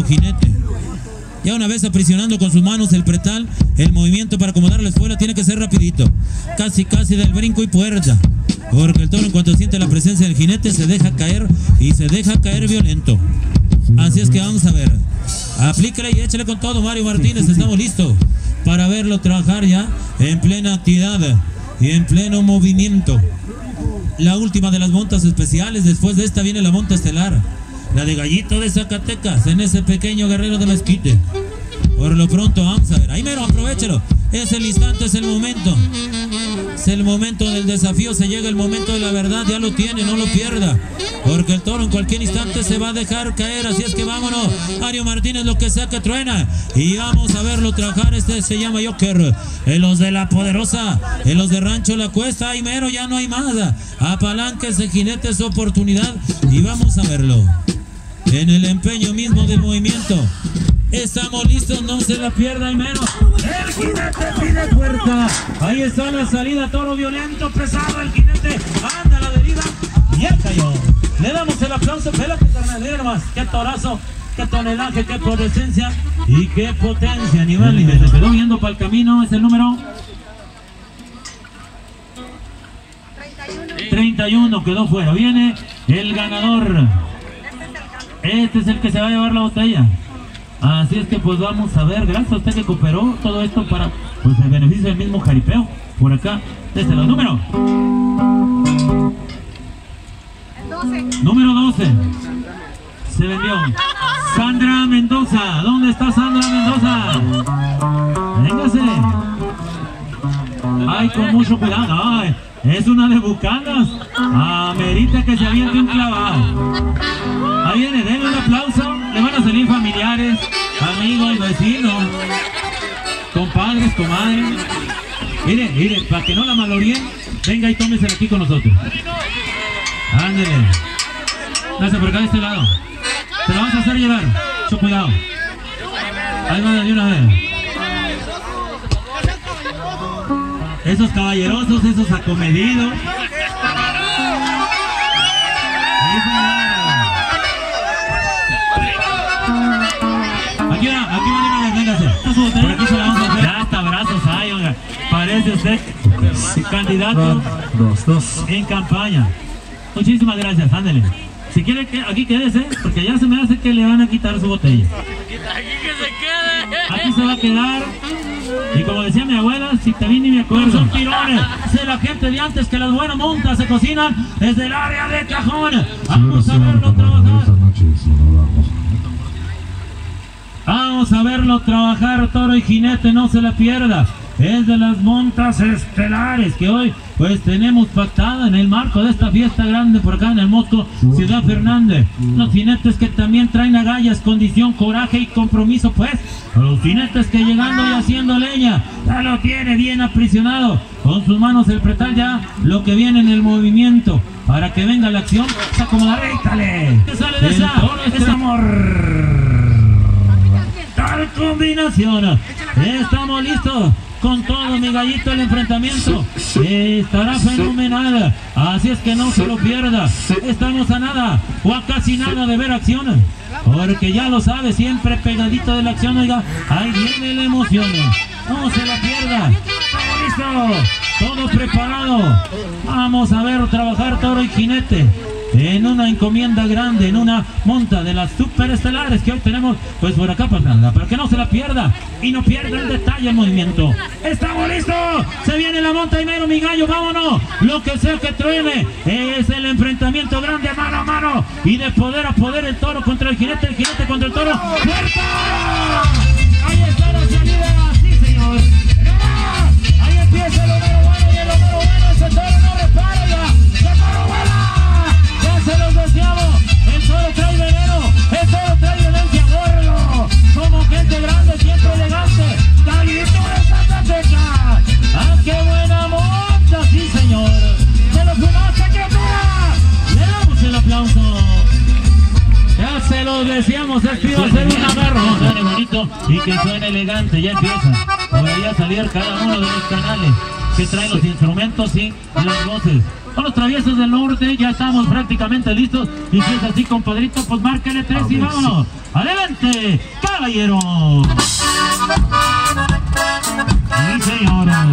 toro jinete. Ya una vez aprisionando con sus manos el pretal, el movimiento para acomodar la espuela tiene que ser rapidito. Casi del brinco y puerta. Porque el toro, en cuanto siente la presencia del jinete, se deja caer y se deja caer violento. Así es que vamos a ver. Aplíquele y échale con todo, Mario Martínez. Estamos listos para verlo trabajar ya en plena actividad y en pleno movimiento. La última de las montas especiales. Después de esta viene la monta estelar, la de Gallito de Zacatecas, en ese pequeño guerrero de Mezquite. Por lo pronto vamos a ver. Ahí mero, aprovechelo. Es el instante, es el momento. Es el momento del desafío. Se llega el momento de la verdad. Ya lo tiene, no lo pierda. Porque el toro en cualquier instante se va a dejar caer. Así es que vámonos. Mario Martínez, lo que sea que truena. Y vamos a verlo trabajar. Este se llama Joker. En los de la Poderosa, en los de Rancho La Cuesta. Ahí mero, ya no hay más. Apalánquese, jinete, su oportunidad. Y vamos a verlo. En el empeño mismo del movimiento. Estamos listos, no se la pierda, y menos. El jinete pide fuerza. Ahí está la salida, toro violento, pesado. El jinete anda a la deriva. Y ya cayó. Le damos el aplauso. Pélate, carnal, mira nomás. Qué torazo, qué tonelaje, qué presencia y qué potencia. Nivel y se quedó viendo para el camino. Es el número 31. Quedó fuera. Viene el ganador. Este es el que se va a llevar la botella. Así es que pues vamos a ver, gracias a usted que cooperó todo esto para pues el beneficio del mismo jaripeo. Por acá, desde los números. Número 12. Se vendió. Sandra Mendoza. ¿Dónde está Sandra Mendoza? Véngase. Ay, con mucho cuidado. Ay, es una de Bucanas. Amerita que se aviente un clavado. Ahí viene, denle un aplauso. Le van a salir familiares, amigos, vecinos, compadres, comadres. Mire, para que no la malorien, venga y tómesela aquí con nosotros. Ándele. Gracias, por acá de este lado. Te la vamos a hacer llevar. Mucho cuidado. Ahí va de una vez. Esos caballerosos, esos acomedidos. Aquí van, véngase. Por aquí se la vamos a hacer. Hasta abrazos hay, oiga. Parece usted candidato en campaña. Muchísimas gracias, ándele. Si quiere que aquí quédese, porque ya se me hace que le van a quitar su botella. Aquí que se quede. Aquí se va a quedar. Y como decía mi abuela, si te vi ni me acuerdo. Son tirones. Es la gente de antes que las buenas montas se cocinan desde el área de Cajón. Vamos a verlo trabajar. Vamos a verlo trabajar, toro y jinete, no se la pierda. Es de las montas estelares que hoy pues tenemos pactada en el marco de esta fiesta grande por acá en el Mosco, Ciudad Fernández. Los jinetes que también traen agallas, condición, coraje y compromiso, pues. Los jinetes que llegando y haciendo leña, ya lo tiene bien aprisionado. Con sus manos el pretal ya lo que viene en el movimiento. Para que venga la acción, se acomoda, récale. ¿Qué sale de esa? Es amor. Tal combinación. Estamos listos con todo, mi gallito, el enfrentamiento estará fenomenal, así es que no se lo pierda. Estamos a nada o a casi nada de ver acción, porque ya lo sabe, siempre pegadito de la acción. Oiga, ahí viene la emoción, no se la pierda. Estamos listos, todo preparado. Vamos a ver trabajar toro y jinete en una encomienda grande, en una monta de las superestelares que hoy tenemos pues por acá para que no se la pierda y no pierda el detalle, el movimiento. ¡Estamos listos! Se viene la monta y mero, mi gallo, vámonos. Lo que sea que truene, es el enfrentamiento grande, mano a mano y de poder a poder, el toro contra el jinete contra el toro. ¡Fuerza! Ahí está la salida, sí señor. Ahí empieza el número bueno y el número bueno, ese toro no repara ya. ¡Ese toro vuela! Se los deseamos, el toro trae veneno, el toro trae violencia, gordo, como gente grande, siempre elegante, Gallito de Zacatecas. ¡Ah, qué buena monta! ¡Sí, señor! ¡Se lo fumaste, criatura! ¡Le damos el aplauso! Ya se los decíamos, esto iba a ser un agarro. Que suene bonito y que suene elegante, ya empieza. Por ahí a salir cada uno de los canales. que trae los instrumentos y las voces. Con los traviesos del norte ya estamos prácticamente listos. Y si es así, compadrito, pues márquele 3 y vámonos. ¡Adelante, caballero! Sí, señora.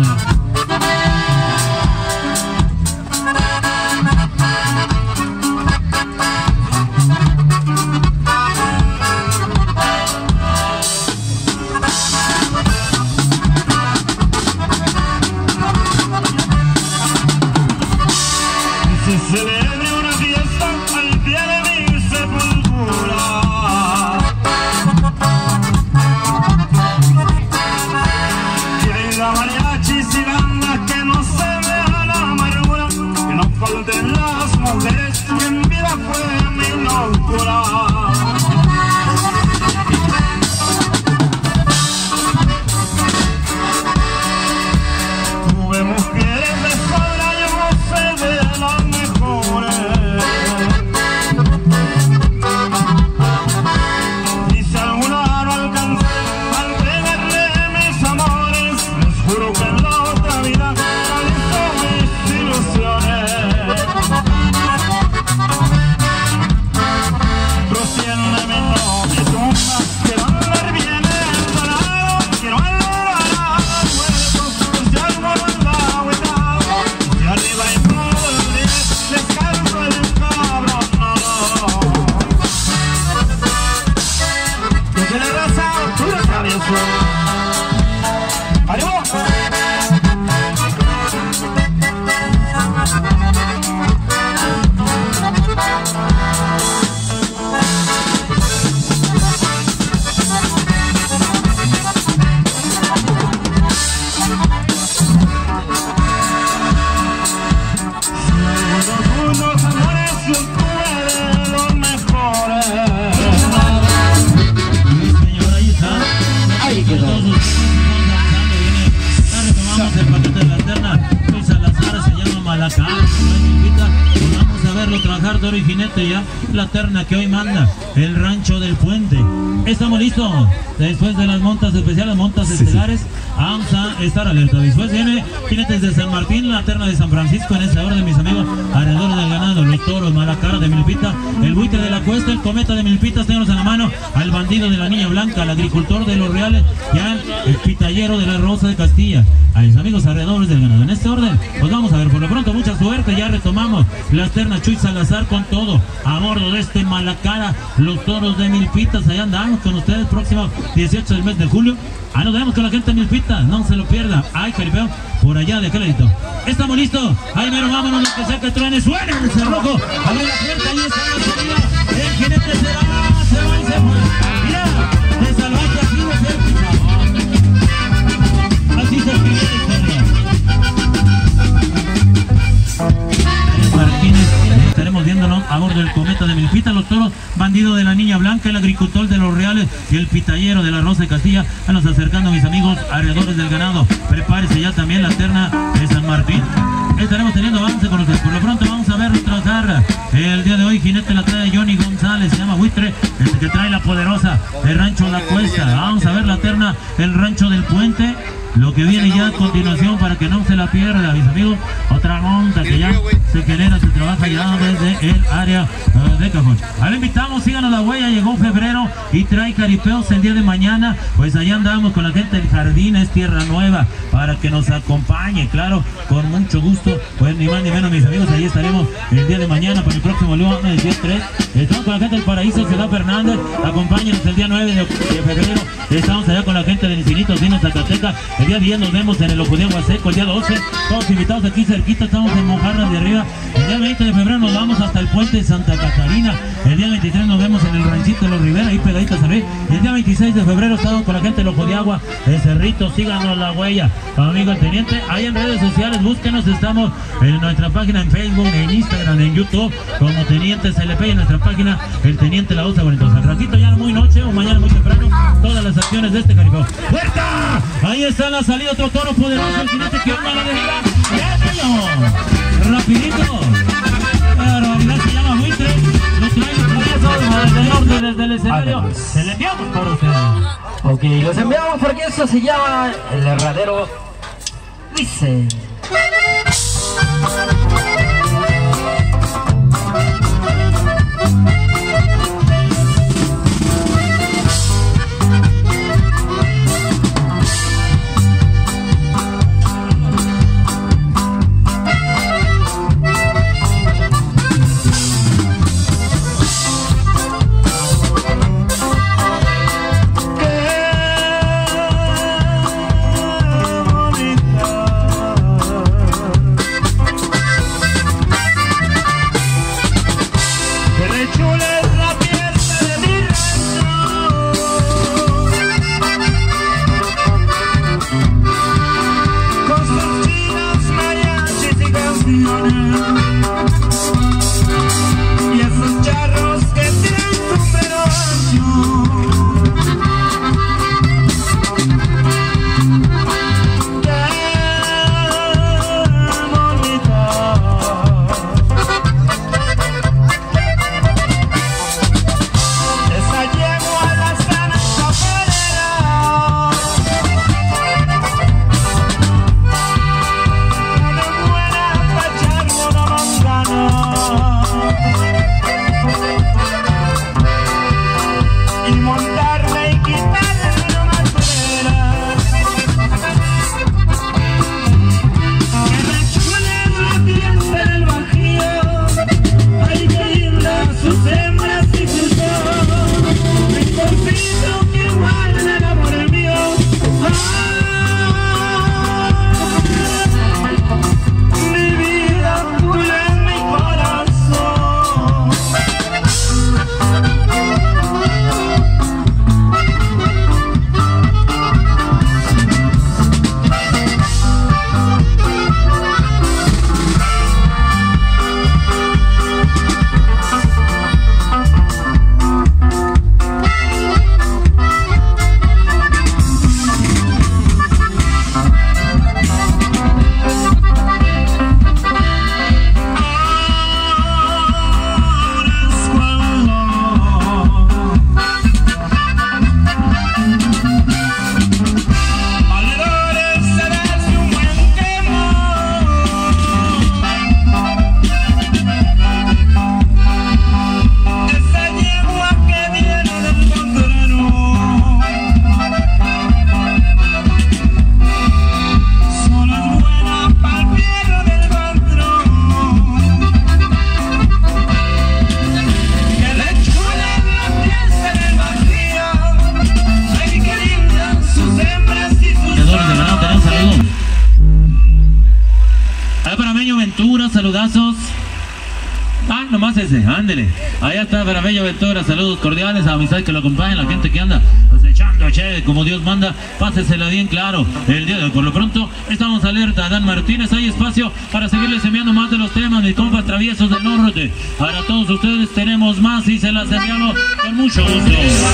Celebre una fiesta al pie de mi sepultura. Que venga mariachis y bandas, que no se vea la amargura, que no falten las mujeres, que en vida fue mi locura. Tuve mujeres de sobra, yo no sé de las mejores. Y si alguna no alcancé a entregarle mis amores, les juro que en la otra vida realizo mis ilusiones. Trociéndome mi novia y tumba, quiero andar bien entonado, quiero andar a muertos, pues ya no anda agüitado, y arriba y todo el día descanso el cabrón, no. Que se le raza, puro travieso. ¡Ánimo! Unos amores yo tuve de los mejores. Señor, ahí está. Ahí quedó. Todos ustedes retomamos el paquete de la terna. Luis Salazar se llama Malacá. Vamos a verlo trabajar toro y jinete ya. La terna que hoy manda el rancho del puente. Estamos listos. Después de las montas especiales, montas estelares, vamos a estar alerta. Después viene jinetes de San Martín, la terna de San Francisco en ese orden, mis amigos, alrededor del ganado, los toros, Malacara de Milpita, el buitre de la cuesta, el cometa de Milpitas, tenemos en la mano al bandido de la Niña Blanca, al agricultor de los Reales, ya el pitallero de la Rosa de Castilla, a mis amigos alrededor del ganado. En este orden, pues vamos a ver, por lo pronto, mucha suerte, ya retomamos las ternas Chuy Salazar con todo, a bordo de este Malacara, los toros de Milpitas, allá andamos con ustedes, próximo 18 del mes de julio. Nos vemos con la gente de Milpitas, no se lo pierda. Ay, caripeo, por allá de aquel ladito. Estamos listos, ahí mero, vámonos, lo que sea que truene, suena el cerrojo, abre la puerta, ahí está la salida, el jinete se va y se fue. Mira, de salvaje así de ser, así se escribió la historia. Martínez, estaremos viéndonos a bordo del cometa de Milpita, los toros, bandido de la Niña Blanca, el agricultor de los Reales y el pitallero de la Rosa de Castilla. Nos acercando, mis amigos, alrededores del ganado. Prepárese ya también la terna de San Martín. Estaremos teniendo avance con ustedes. Por lo pronto vamos a ver trabajar el día de hoy. Jinete la trae Johnny González, se llama Buitre, el que trae la poderosa el rancho La Cuesta. Vamos a ver la terna, el rancho del puente. Lo que viene ya a continuación para que no se la pierda, mis amigos, otra monta que ya se genera, se trabaja ya desde el área de Cajón. Ahora invitamos, síganos la huella, llegó febrero y trae caripeos el día de mañana, pues allá andamos con la gente del jardín, es Tierra Nueva, para que nos acompañe, claro, con mucho gusto, pues ni más ni menos, mis amigos, ahí estaremos el día de mañana para el próximo lunes, 10-3, estamos con la gente del Paraíso, Ciudad Fernández, acompáñenos el día 9 de febrero, estamos allá con la gente del Infinito Cine Zacatecas. El día 10 nos vemos en el Ojo de Agua Seco, el día 12 todos invitados aquí cerquita, estamos en Mojarras de Arriba. El día 20 de febrero nos vamos hasta el puente de Santa Catarina. El día 23 nos vemos en el ranchito de los Rivera, ahí pegaditas a ver. Y el día 26 de febrero estamos con la gente del Ojo de Agua, el Cerrito, síganos la huella, amigo el teniente, ahí en redes sociales, búsquenos, estamos en nuestra página en Facebook, en Instagram, en YouTube, como Teniente CLP, y en nuestra página el Teniente La Osa. Bueno, entonces al ratito ya muy noche o mañana muy temprano, todas las acciones de este caripeo. ¡Puerta! Ahí está la salida, otro toro poderoso, el jinete que onda la deriva. ¡Rapidito! La realidad se llama Buitre, lo trae desde el norte, desde el escenario. Se le enviamos por ustedes. Ok, los enviamos porque eso se llama el herradero. Dice... saludazos. Ah, nomás ese, ándele. Allá está Faramello Ventura, saludos cordiales a amistad que lo acompañan, la gente que anda pues echando che, como Dios manda, pásesela bien claro. El día de hoy, por lo pronto, estamos alerta. Adán Martínez, hay espacio para seguirles enviando más de los temas, mis compas traviesos del norte. Para todos ustedes tenemos más y se las enviamos con mucho gusto.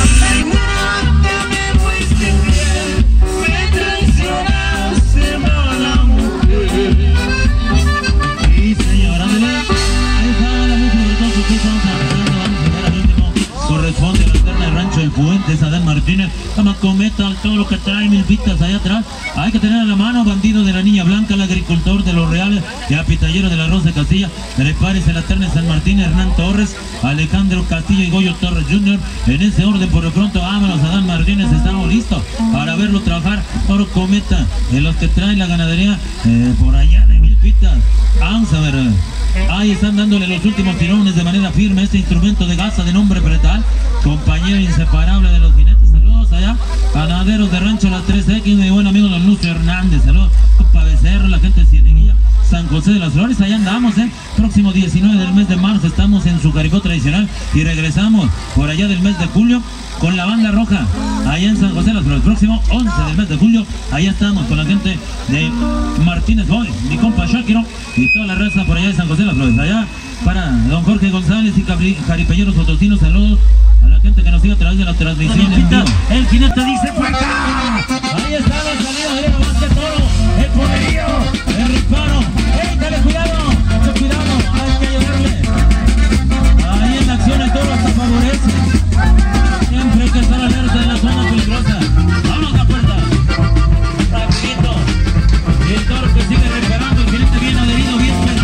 Corresponde a la alterna del rancho del Fuentes, Adán Martínez, Camacometa, todo lo que trae mil pistas allá atrás. Hay que tener a la mano Bandido de la Niña Blanca, el agricultor de los Reales, ya Pitallero de la Rosa de Castilla, Trepares, el alterna de San Martín, Hernán Torres, Alejandro Castillo y Goyo Torres Jr. En ese orden, por lo pronto, vámonos. Adán Martínez, estamos listos para verlo trabajar. Oro Cometa, en los que traen la ganadería por allá de mil pistas. Vamos a ver. Ahí están dándole los últimos tirones de manera firme este instrumento de gasa de nombre pretal, compañero inseparable de los jinetes. Saludos allá, ganaderos de rancho Las 3X, mi buen amigo don Lucio Hernández. Saludos, compa Becerro, la gente de Cieneguilla, San José de las Flores. Allá andamos, próximo 19 del mes de marzo estamos en su Caricó tradicional y regresamos por allá del mes de julio con la banda roja allá en San José de las Flores. Próximo 11 del mes de julio, allá estamos con la gente de Martínez Boy, mi compa Shakiro y toda la raza por allá de San José de las Flores. Allá para don Jorge González y Jaripeñeros Potosinos, saludos a la gente que nos sigue a través de la transmisión en vivo. El jinete dice fuerza. Ahí está la salida de más que toro, el poderío, el disparo. ¡Ey, dale cuidado! ¡Mucho cuidado! Hay que ayudarle. Ahí en la acción el toro hasta favorece. Siempre hay que estar alerta en la zona peligrosa. ¡Vamos a la puerta! Rapidito. Y el toro que sigue reparando, el jinete bien adherido, bien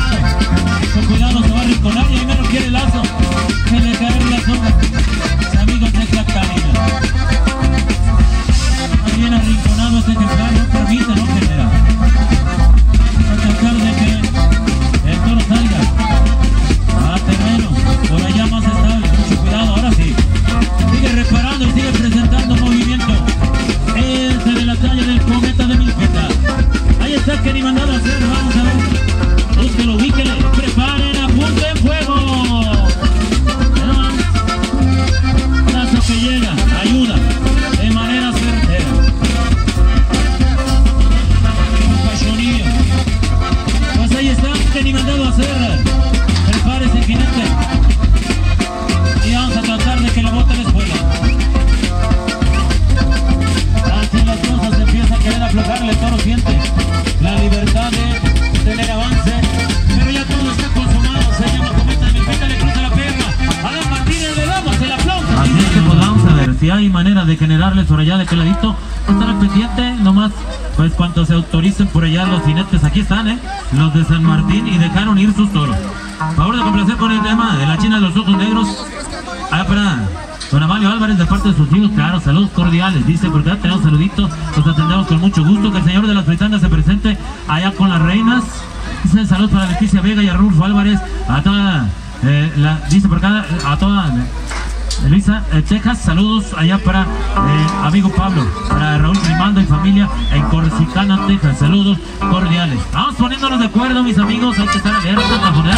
hay manera de generarles por allá de aquel ladito. Estar al pendiente, nomás, pues cuanto se autoricen por allá los jinetes, aquí están, los de San Martín, y dejaron ir sus toros. Favor de complacer con el tema de la China de los Ojos Negros. Allá para don Amalio Álvarez, de parte de sus hijos, claro, saludos cordiales. Dice, porque ya tenemos saluditos, los atendemos con mucho gusto. Que el señor de las fritangas se presente allá con las reinas. Dice, saludos para Leticia Vega y a Rulfo Álvarez, a toda, dice por acá, a toda Luisa, Texas, saludos allá para amigo Pablo, para Raúl Grimaldo y familia en Corsicana, Texas, saludos cordiales. Vamos poniéndonos de acuerdo, mis amigos, hay que estar alerta, cajonera.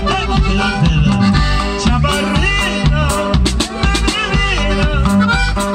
Chaparrita,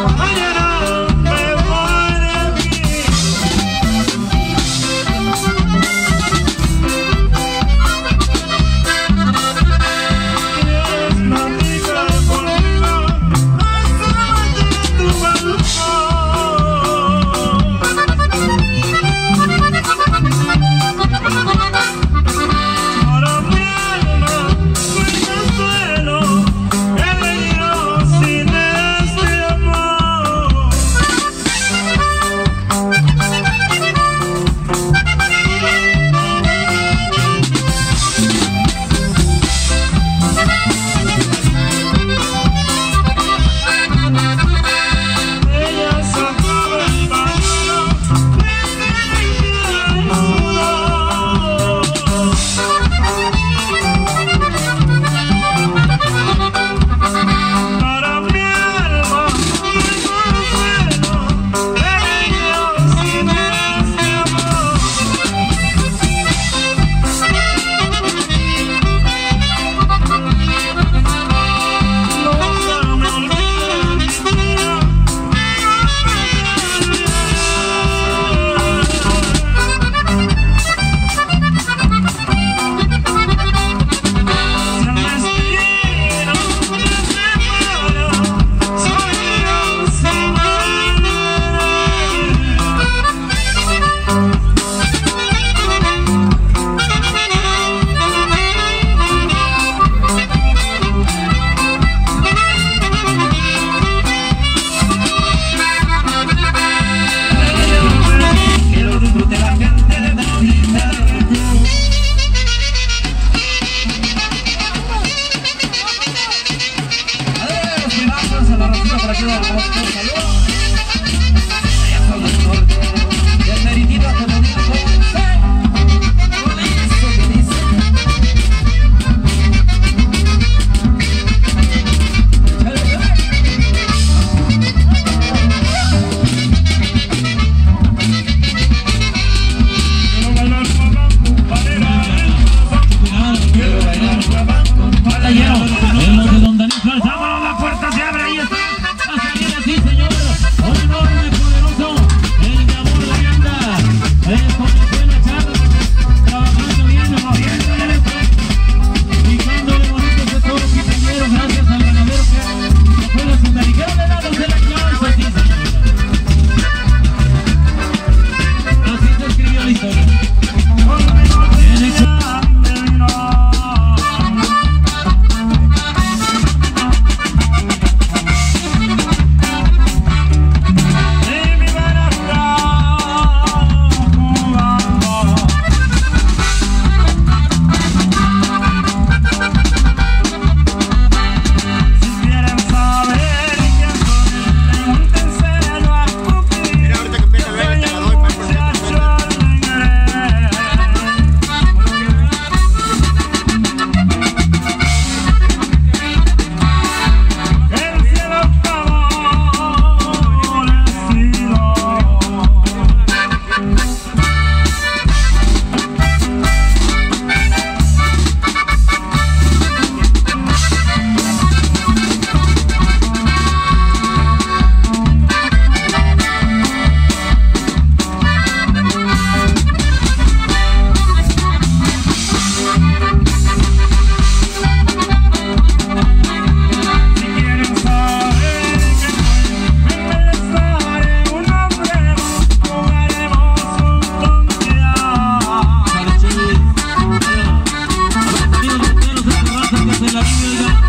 el cariño, oiga.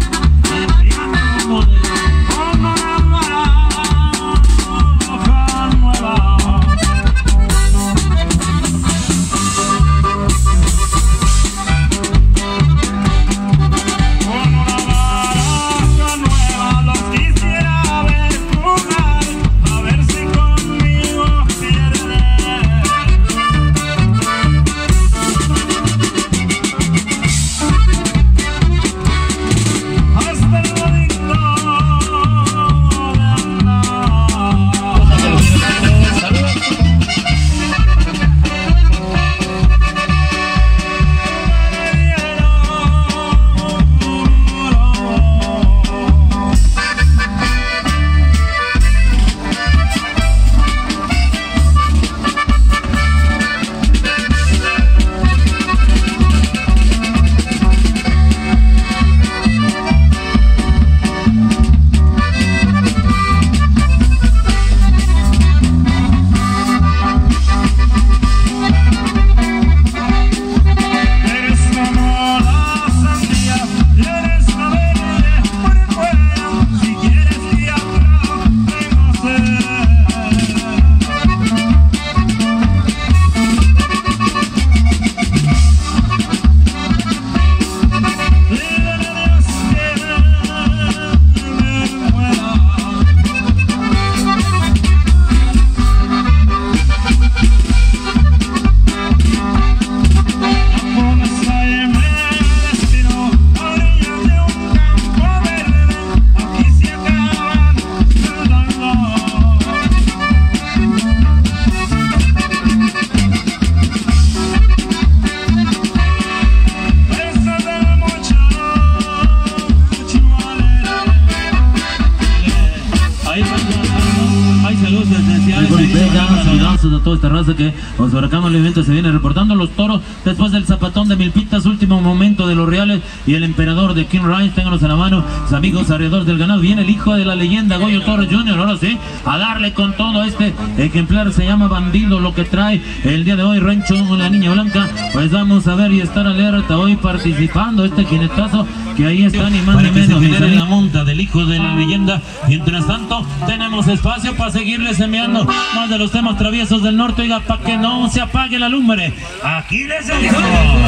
A toda esta raza que los huracanos del evento se viene reportando. Los toros después del zapatón de Milpitas, último momento de los Reales y el emperador de King Rice. Ténganos a la mano, sus amigos alrededor del ganado. Viene el hijo de la leyenda, Goyo Torres Jr. Ahora sí, a darle con todo este ejemplar. Se llama Bandido lo que trae el día de hoy Rancho La Niña Blanca. Pues vamos a ver y estar alerta hoy participando este jinetazo que ahí está ni más ni menos. Genera la monta del hijo de la leyenda. Mientras tanto tenemos espacio para seguirles enviando más de los temas traviesos del norte, oiga, para que no se apague la lumbre. Aquí les enviamos.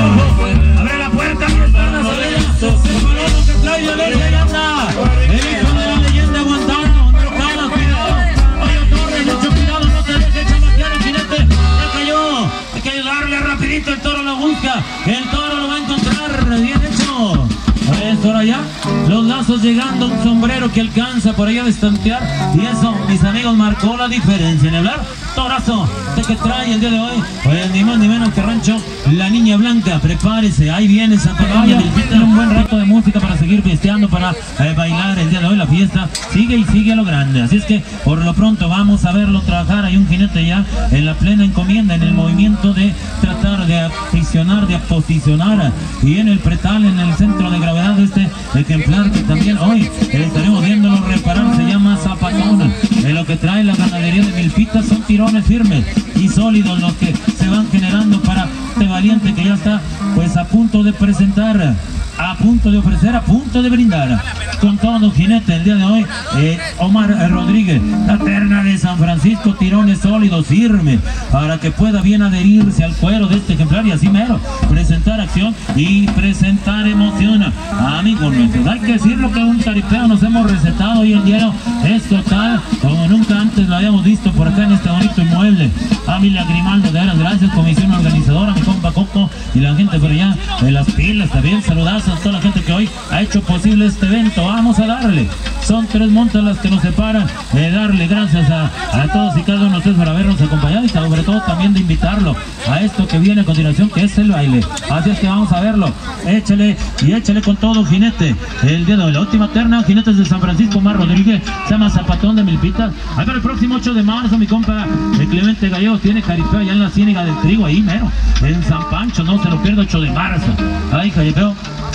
Abre la puerta, que están las orejas. El que trae la leyenda. El hijo de la leyenda aguantando. No calas, cuidado. Oye, Torres, mucho cuidado, no te dejes chamaquear el jinete. Ya cayó. Hay que ayudarle rapidito, el toro lo busca. El toro lo va a encontrar. Bien hecho. Ahora ya, los lazos llegando, un sombrero que alcanza por allá a destantear. Y eso, mis amigos, marcó la diferencia. En hablar, torazo, este que trae el día de hoy, pues ni más ni menos que Rancho La Niña Blanca. Prepárese, ahí viene Santa María. Tiene un buen rato de música para seguir festeando, para bailar el día de hoy. La fiesta sigue y sigue a lo grande. Así es que por lo pronto vamos a verlo trabajar. Hay un jinete ya en la plena encomienda, en el movimiento de tratar de aficionar, de posicionar. Y en el pretal, en el centro de gravedad de este ejemplar que también hoy estaremos viéndolo reparar, se llama Zapatón. Lo que trae la ganadería de Milpitas son tirones firmes y sólidos los que se van generando para este valiente que ya está pues a punto de presentar, a punto de ofrecer, a punto de brindar con todo jinete el día de hoy. Omar Rodríguez, la terna de San Francisco, tirones sólidos, firmes, para que pueda bien adherirse al cuero de este ejemplar y así mero presentar acción y presentar emoción. Amigos nuestros, hay que decirlo que un taripeo nos hemos recetado hoy en día, es total, como nunca antes lo habíamos visto por acá en este bonito inmueble. Ávila Grimaldo, de veras, gracias, comisión organizadora, mi compa Coco y la gente por allá de las pilas también, saludazos a toda la gente que hoy ha hecho posible este evento. Vamos a darle, son 3 montas las que nos separan, darle gracias a todos y cada uno de ustedes por habernos acompañado y sobre todo también de invitarlo a esto que viene a continuación, que es el baile. Así es que vamos a verlo, échale y échale con todo, jinete. El día de hoy, la última terna, jinetes de San Francisco, Omar Rodríguez, se llama Zapatón de Milpitas. Ahí para el próximo 8 de marzo, mi compa Clemente Gallegos tiene caripeo allá en la Ciénaga del Trigo, ahí mero, en San Pancho, no se lo pierda, 8 de marzo. Ahí caripeo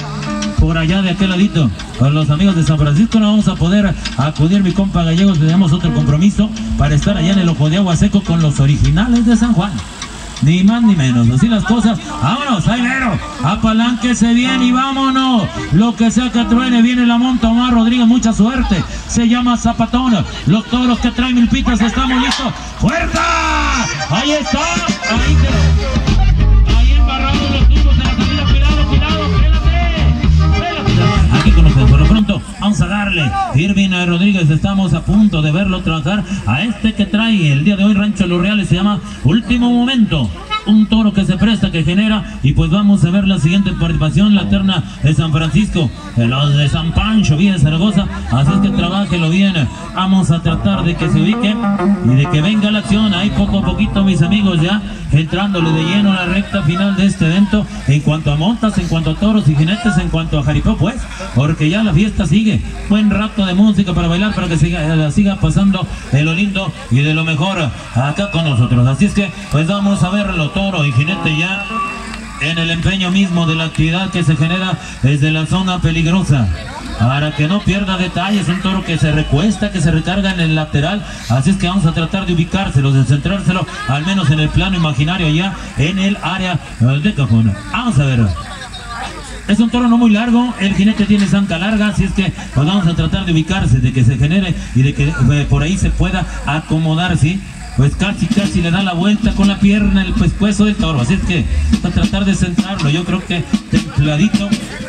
por allá de aquel ladito. Con los amigos de San Francisco no vamos a poder acudir, mi compa Gallegos, tenemos otro compromiso para estar allá en el Ojo de Agua Seco con los originales de San Juan. ni más ni menos. Así las cosas. Vámonos, ahí mero. Apalánquese bien y vámonos. Lo que sea que truene, viene la monta Omar Rodríguez, mucha suerte. Se llama Zapatón. Los toros que traen Milpitas, estamos listos. ¡Fuerza! Ahí está. Ahí quedó. Ahí embarrados los tubos de la salida. Cuidado, pélate. Aquí con ustedes, por lo pronto, vamos a darle. Irving Rodríguez, estamos a punto de verlo trabajar a este que trae el día de hoy Rancho Los Reales, se llama Último Momento. Un toro que se presta, que genera, y pues vamos a ver la siguiente participación, la terna de San Francisco, los de San Pancho, Villa de Zaragoza, así es que trabájelo bien, vamos a tratar de que se ubique y de que venga la acción, ahí poco a poquito mis amigos ya entrándole de lleno a la recta final de este evento, en cuanto a montas, en cuanto a toros y jinetes, en cuanto a jaripeo pues, porque ya la fiesta sigue, buen rato de música para bailar, para que siga pasando de lo lindo y de lo mejor acá con nosotros, así es que pues vamos a verlo. Toro y jinete ya en el empeño mismo de la actividad que se genera desde la zona peligrosa, para que no pierda detalles. Un toro que se recuesta, que se recarga en el lateral, así es que vamos a tratar de ubicárselo, de centrárselo al menos en el plano imaginario, ya en el área de cajón. Vamos a ver. Es un toro no muy largo, el jinete tiene zanca larga, así es que pues vamos a tratar de ubicarse, de que se genere y de que por ahí se pueda acomodar, ¿sí? Pues casi le da la vuelta con la pierna el pescuezo del toro, así es que a tratar de centrarlo, yo creo que templadito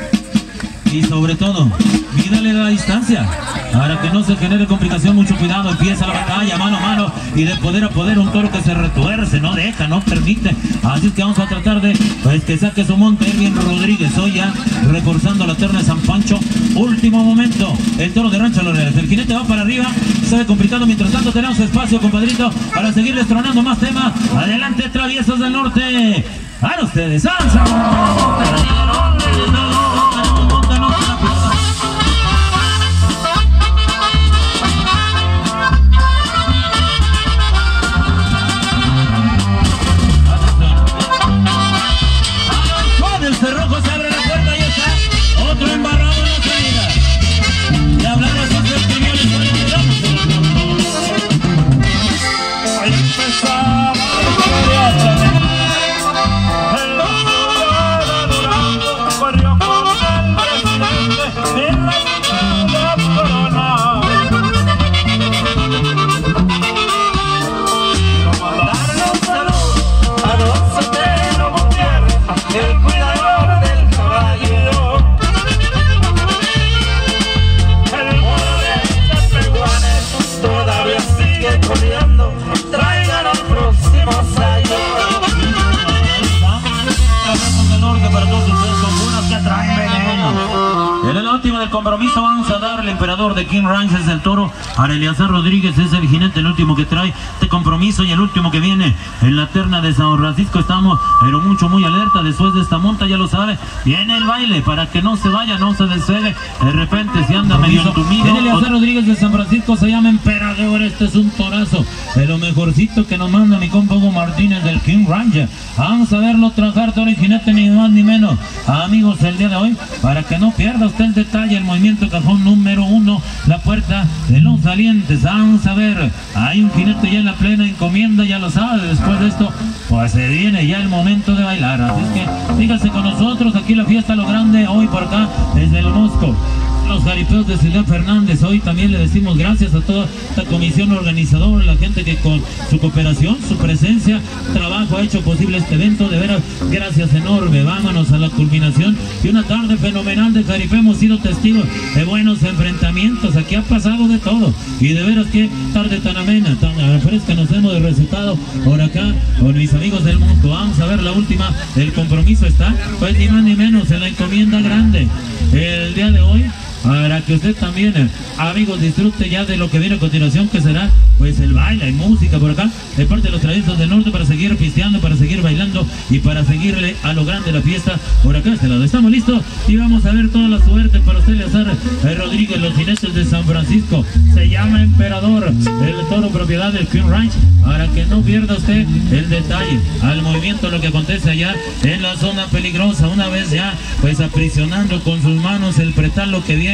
y sobre todo mídale la distancia para que no se genere complicación. Mucho cuidado, empieza la batalla mano a mano y de poder a poder, un toro que se retuerce, no deja, no permite, así es que vamos a tratar de pues que saque su monte Irving Rodríguez, hoy ya reforzando la terna de San Pancho. Último momento, el toro de Rancho Los Reales, el jinete va para arriba, se ve complicado, mientras tanto tenemos espacio, compadrito, para seguir destronando más temas. Adelante, Traviesos del Norte, a ustedes, ¡Sansa! El cerrojo se abre la puerta y está otro embarrado en la salida. Y hablar de sus opiniones con el Ahí empezaba el corrió con el presidente en la corona. Quiero mandarle un saludo a don Sotelo Gutiérrez, el cuidador del caballo. El muro de Chapehuanes todavía sigue corriendo. Traigan al próximo sayo. Traviesos del Norte para todos ustedes, con unas que traen veneno. En el último del compromiso vamos a darle emperador de King Ranch, es el toro. Para Eleazar Rodríguez es el jinete, el último que trae este compromiso, y el último que viene en la terna de San Francisco. Estamos pero muy alerta después de esta monta, ya lo sabe. Viene el baile para que no se vaya, no se despegue. De repente se anda medio entumido. Viene Eleazar Rodríguez de San Francisco, se llama emperador. Este es un torazo de lo mejorcito que nos manda mi compa Hugo Martínez del King Ranch. Vamos a verlo trabajar, toro y jinete, ni más ni menos, amigos, el día de hoy, para que no pierda usted el detalle. El movimiento cajón número 1, la puerta de los salientes. Vamos a ver, hay un jinete ya en la plena encomienda, ya lo sabe. Después de esto pues se viene ya el momento de bailar, así es que síganse con nosotros. Aquí la fiesta a lo grande, hoy por acá desde el Mosco, los jaripeos de Ciudad Fernández. Hoy también le decimos gracias a toda esta comisión organizadora, la gente que con su cooperación, su presencia, trabajo ha hecho posible este evento. De veras, gracias enorme. Vámonos a la culminación y una tarde fenomenal de jaripeo. Hemos sido testigos de buenos enfrentamientos, aquí ha pasado de todo, y de veras que tarde tan amena, tan fresca nos hemos recetado por acá con mis amigos del Mosco. Vamos a ver la última del compromiso, está pues ni más ni menos en la encomienda grande el día de hoy, para que usted también, amigos, disfrute ya de lo que viene a continuación, que será pues el baile y música por acá de parte de los Traviesos del Norte, para seguir pisteando, para seguir bailando y para seguirle a lo grande la fiesta por acá a este lado. Estamos listos y vamos a ver toda la suerte para usted, Eleazar Rodríguez, los jinetes de San Francisco. Se llama emperador, el toro propiedad del King Ranch, para que no pierda usted el detalle al movimiento, lo que acontece allá en la zona peligrosa. Una vez ya pues aprisionando con sus manos el pretal, lo que viene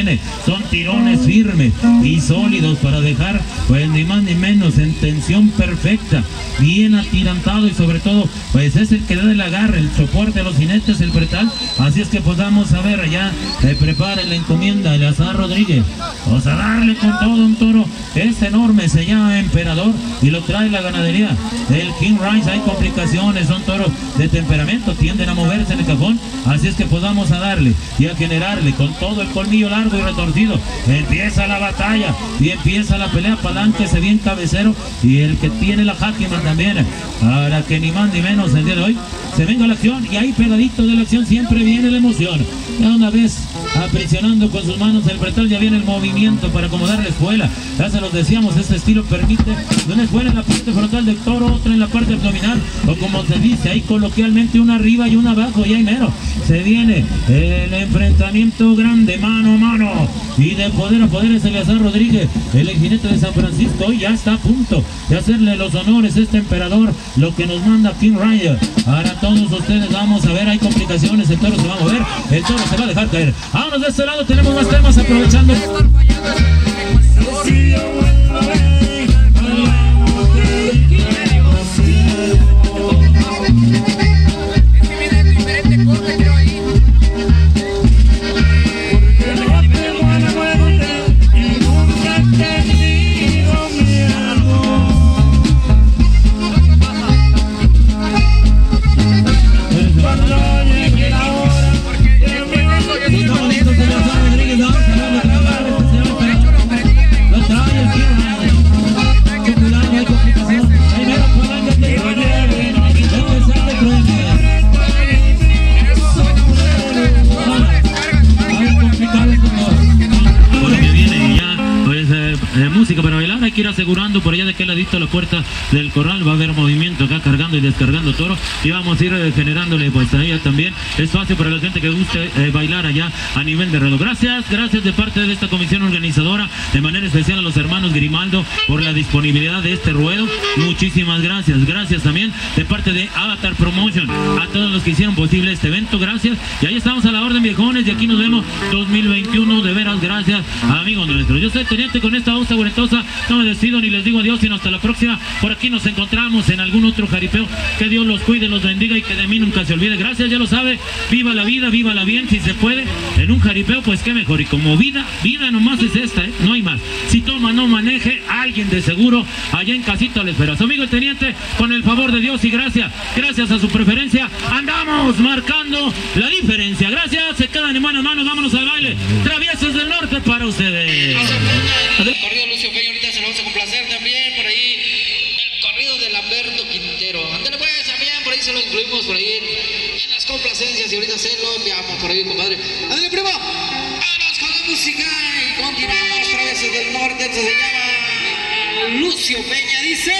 viene. Son tirones firmes y sólidos para dejar, pues ni más ni menos, en tensión perfecta, bien atirantado, y sobre todo, pues es el que da el agarre, el soporte a los jinetes, el pretal. Así es que pues vamos a ver allá, prepare la encomienda Eleazar Rodríguez. Vamos a darle con todo un toro, es enorme, se llama Emperador y lo trae la ganadería del King Rice. Hay complicaciones, son toros de temperamento, tienden a moverse en el cajón. Así es que pues vamos a darle y a generarle con todo el colmillo largo y retorcido. Empieza la batalla y empieza la pelea, palánquese bien cabecero, y el que tiene la jáquima también, para que ni más ni menos el día de hoy se venga la acción. Y ahí pegadito de la acción siempre viene la emoción. Ya una vez aprisionando con sus manos el pretal, ya viene el movimiento para acomodar la espuela. Ya se los decíamos, este estilo permite una espuela en la parte frontal del toro, otra en la parte abdominal, o como se dice ahí coloquialmente, una arriba y una abajo, y ahí mero se viene el enfrentamiento grande, mano a mano, y de poder a poder. Es Eleazar Rodríguez, el jinete de San Francisco, y ya está a punto de hacerle los honores este Emperador, lo que nos manda King Rider. Ahora todos ustedes vamos a ver, hay complicaciones, el toro se va a mover, el toro se va a dejar caer. Vámonos de este lado, tenemos más temas aprovechando. Música para bailar, hay que ir asegurando por allá de que ladito a la puerta del corral. Va a haber movimiento acá, cargando y descargando toro, y vamos a ir generándole pues ahí también espacio para la gente que guste bailar allá a nivel de reloj. Gracias de parte de esta comisión organizadora, de manera especial a los hermanos Grimaldo por la disponibilidad de este ruedo. Muchísimas gracias. Gracias también de parte de Avatar Promotion a todos los que hicieron posible este evento. Gracias, y ahí estamos a la orden, viejones, y aquí nos vemos 2021. De veras, gracias, amigos nuestros. Yo soy teniente con esta osa guarentosa, no me despido ni les digo adiós, sino hasta la próxima. Por aquí nos encontramos en algún otro jaripeo. Que Dios los cuide, los bendiga, y que de mí nunca se olvide. Gracias, ya lo sabe, viva la vida, viva la bien, si se puede en un jaripeo, pues qué mejor. Y como vida nomás es esta, no hay más. Si toma, no maneje, alguien de seguro allá en casita le espera. Su amigo el teniente, con el favor de Dios y gracias a su preferencia, andamos marcando la diferencia. Gracias, se quedan en mano a mano, vámonos al baile. Traviesos del Norte para ustedes. El corrido Lucio Peña, ahorita se lo vamos a complacer también, por ahí el corrido de Lamberto Quintero. Ándale pues, también por ahí se lo incluimos por ahí en las complacencias, y ahorita se lo enviamos por ahí, compadre. Ándale, primo, vámonos con la música y continuamos. Traviesos del Norte, esto se llama Lucio Peña, dice.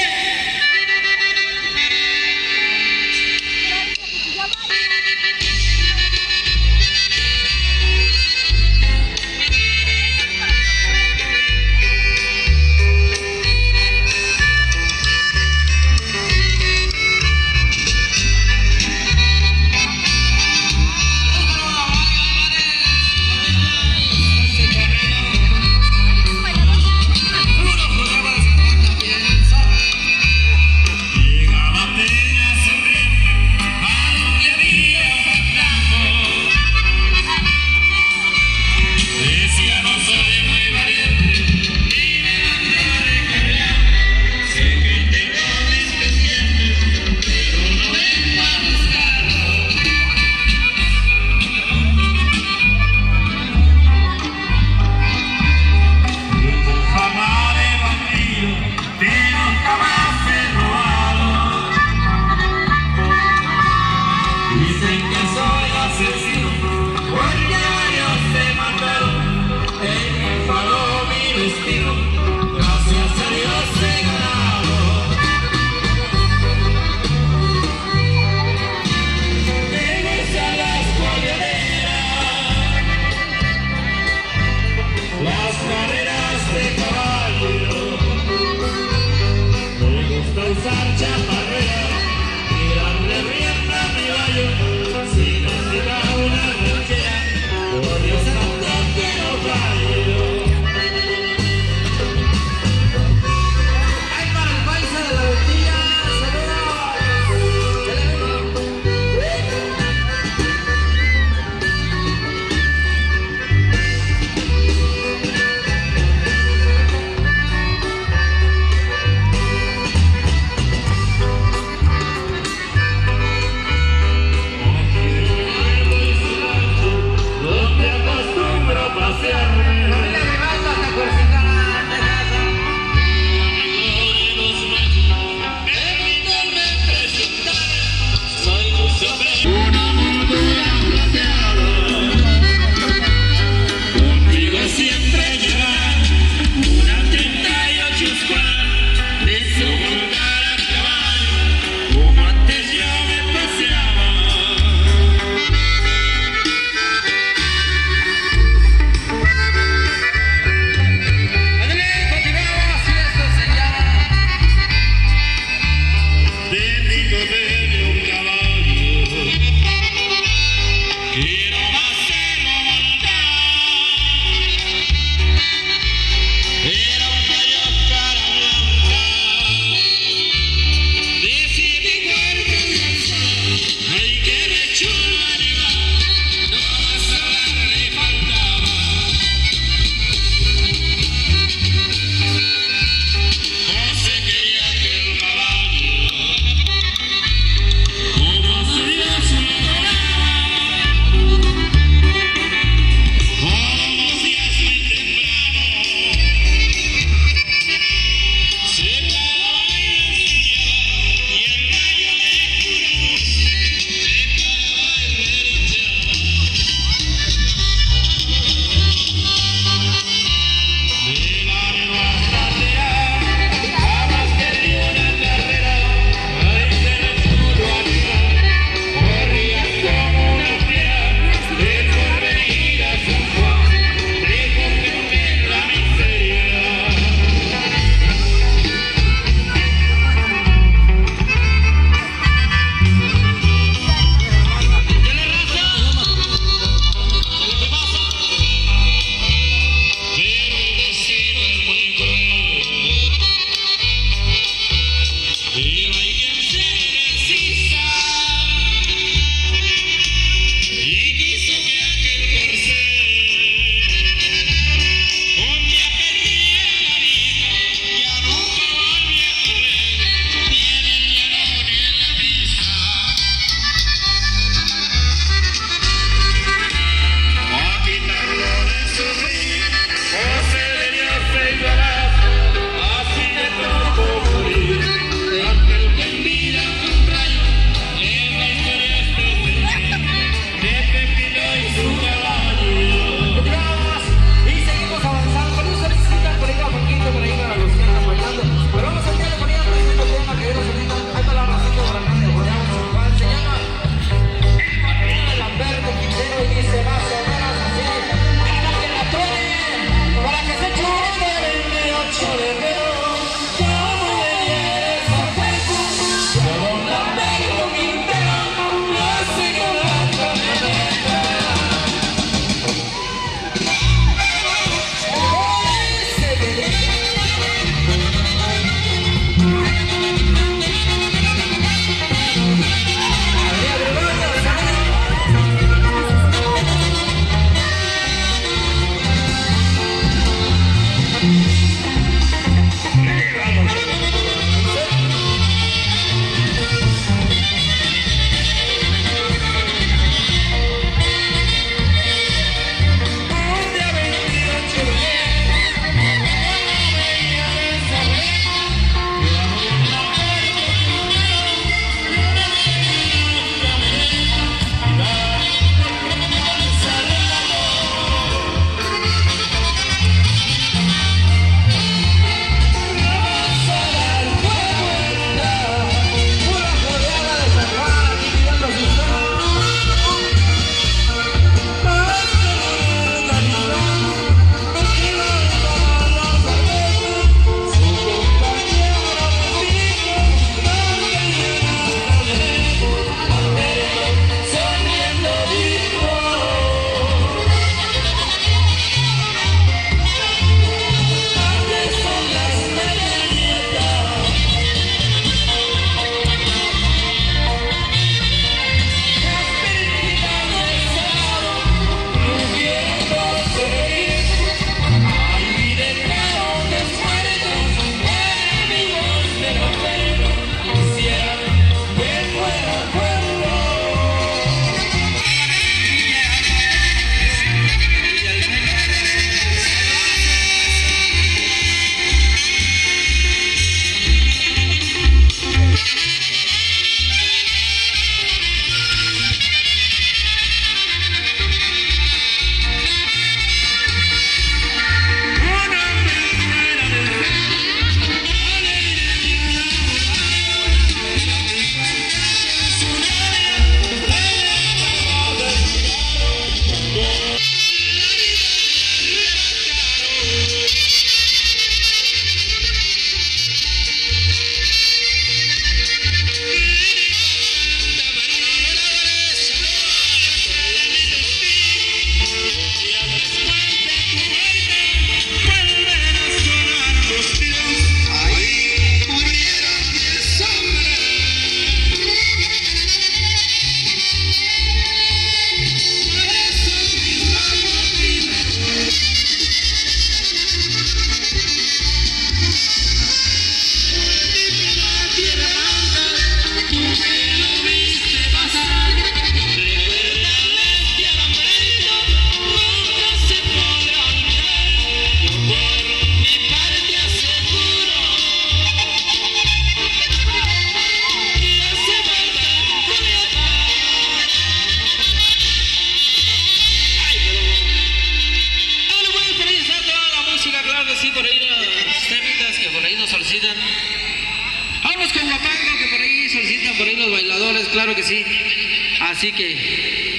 sí, por ahí las temitas que por ahí nos solicitan. Vamos con Guapango, que por ahí solicitan por ahí los bailadores, claro que sí. Así que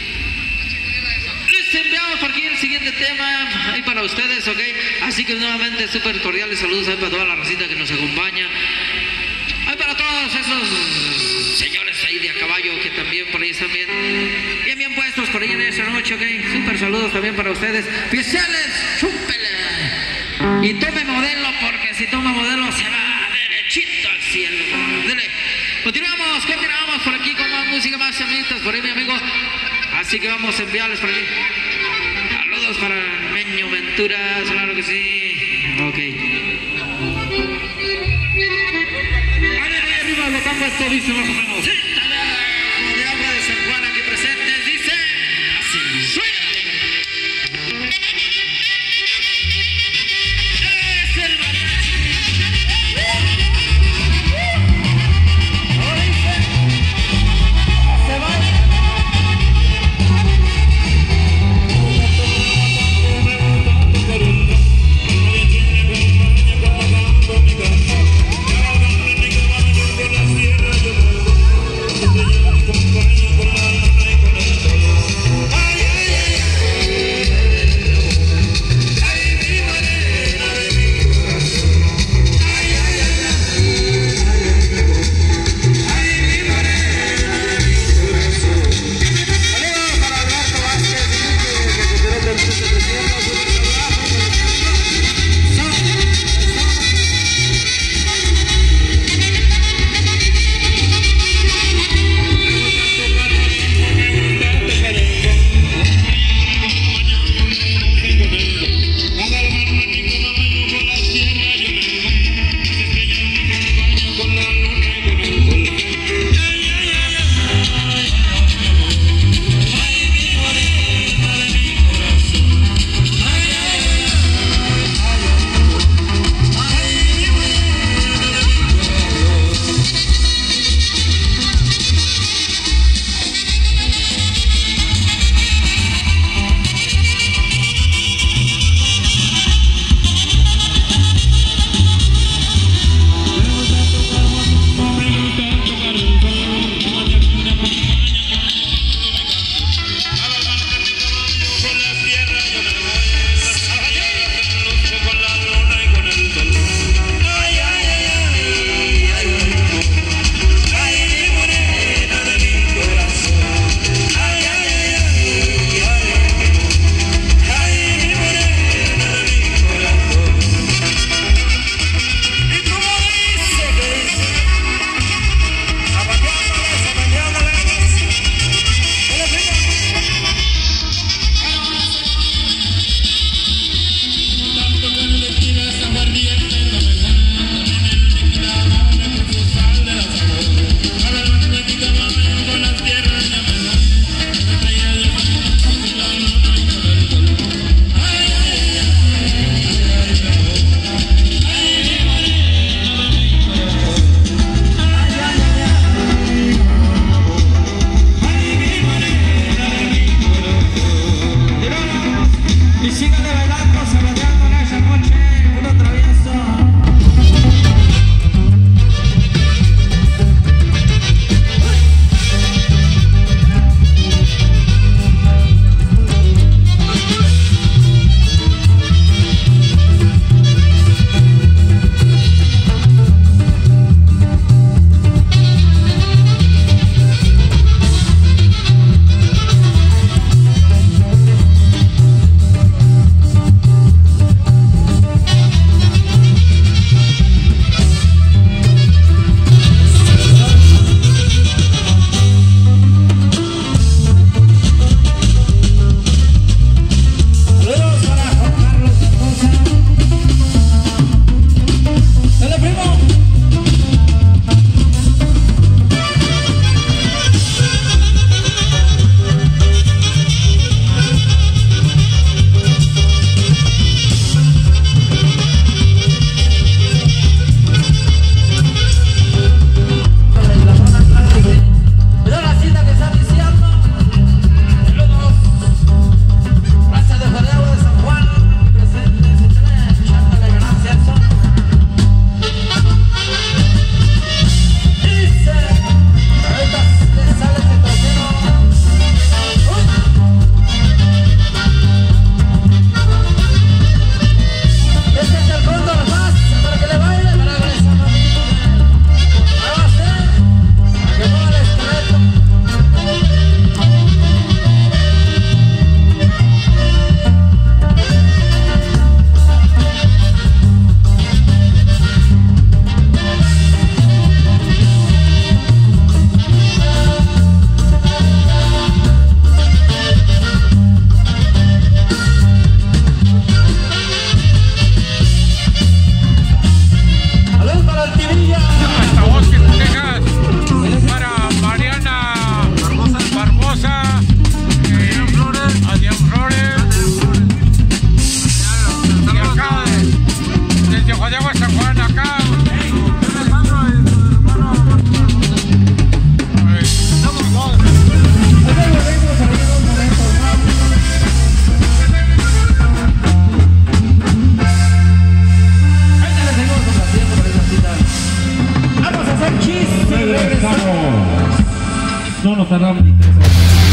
les enviamos por aquí el siguiente tema ahí para ustedes, ok. Así que nuevamente súper cordiales saludos ahí para toda la racita que nos acompaña. Ahí para todos esos señores ahí de a caballo que también por ahí están bien puestos por ahí en esa noche, ok. Súper saludos también para ustedes. Oficiales, chúpele. Y tome modelo, porque si toma modelo se va derechito al cielo. Dele. Continuamos por aquí con más música, más semitas por ahí, mi amigo. Así que vamos a enviarles por aquí. Saludos para Meño Venturas, claro que sí. Ok. Arriba lo campo, esto dice más o menos. Sí, de agua de San Juan aquí presentes, dice así. Suena. Es el mariachi. Se va. no nos tardamos ni 3 horas.